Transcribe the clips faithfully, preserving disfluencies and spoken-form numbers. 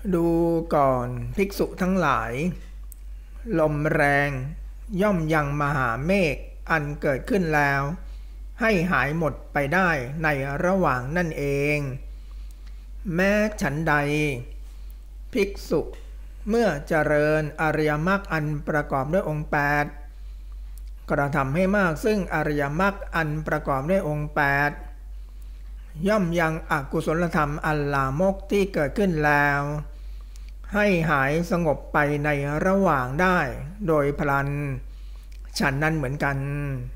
ดูก่อนภิกษุทั้งหลายลมแรงย่อมยังมหาเมฆอันเกิดขึ้นแล้วให้หายหมดไปได้ในระหว่างนั่นเองแม้ฉันใดภิกษุเมื่อเจริญอริยมรรคอันประกอบด้วยองค์แปดกระทำให้มากซึ่งอริยมรรคอันประกอบด้วยองค์แปดย่อมยังอกุศลธรรมอันลามกที่เกิดขึ้นแล้วให้หายสงบไปในระหว่างได้โดยพลันฉันนั้นเหมือนกัน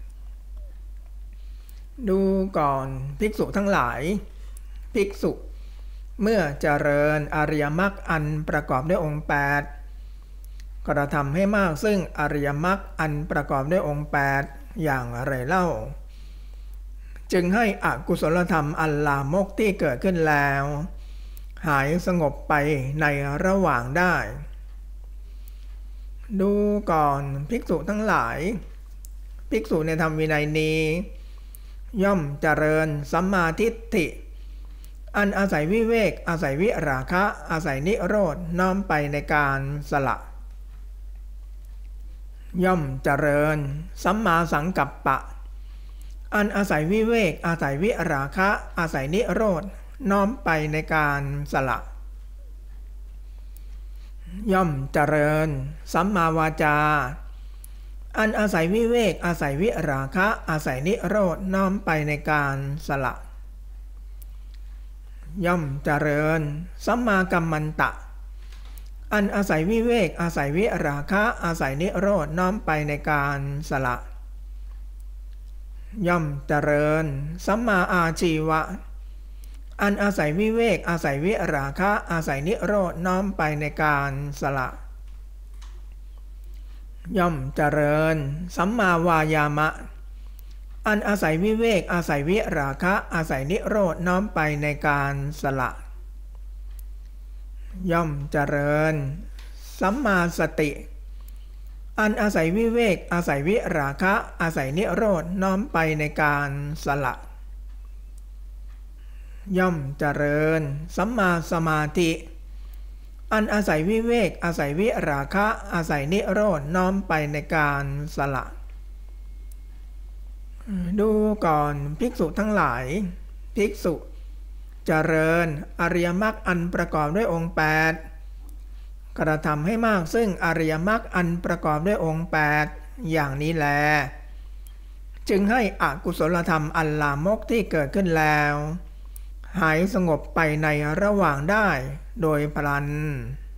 ดูก่อนภิกษุทั้งหลายภิกษุเมื่อเจริญอริยมรรคอันประกอบด้วยองค์แปดกระทำให้มากซึ่งอริยมรรคอันประกอบด้วยองค์แปดอย่างไรเล่าจึงให้อกุศลธรรมอันลามกที่เกิดขึ้นแล้วหายสงบไปในระหว่างได้ดูก่อนภิกษุทั้งหลายภิกษุในธรรมวินัยนี้ย่อมเจริญสัมมาทิฏฐิอันอาศัยวิเวกอาศัยวิราคะอาศัยนิโรธน้อมไปในการสละย่อมเจริญสัมมาสังกัปปะอันอาศัยวิเวกอาศัยวิราคะอาศัยนิโรธน้อมไปในการสละย่อมเจริญสัมมาวาจาอันอาศัยวิเวกอาศัยวิราคะอาศัยนิโรธน้อมไปในการสละย่อมเจริญสัมมากัมมันตะอันอาศัยวิเวกอาศัยวิราคะอาศัยนิโรธน้อมไปในการสละย่อมเจริญสัมมาอาชีวะอันอาศัยวิเวกอาศัยวิราคะอาศัยนิโรธน้อมไปในการสละย่อมเจริญสัมมาวายามะอันอาศัยวิเวกอาศัยวิราคะอาศัยนิโรธน้อมไปในการสละย่อมเจริญสัมมาสติอันอาศัยวิเวกอาศัยวิราคะอาศัยนิโรธน้อมไปในการสละย่อมเจริญสัมมาสมาธิอันอาศัยวิเวกอาศัยวิราคะอาศัยนิโรธน้อมไปในการสละดูก่อนภิกษุทั้งหลายภิกษุเจริญอริยมรรคอันประกอบด้วยองค์แปดกระทำให้มากซึ่งอริยมรรคอันประกอบด้วยองค์แปดอย่างนี้แลจึงให้อกุศลธรรมอันลามกที่เกิดขึ้นแล้วหายสงบไปในระหว่างได้โดยพลัน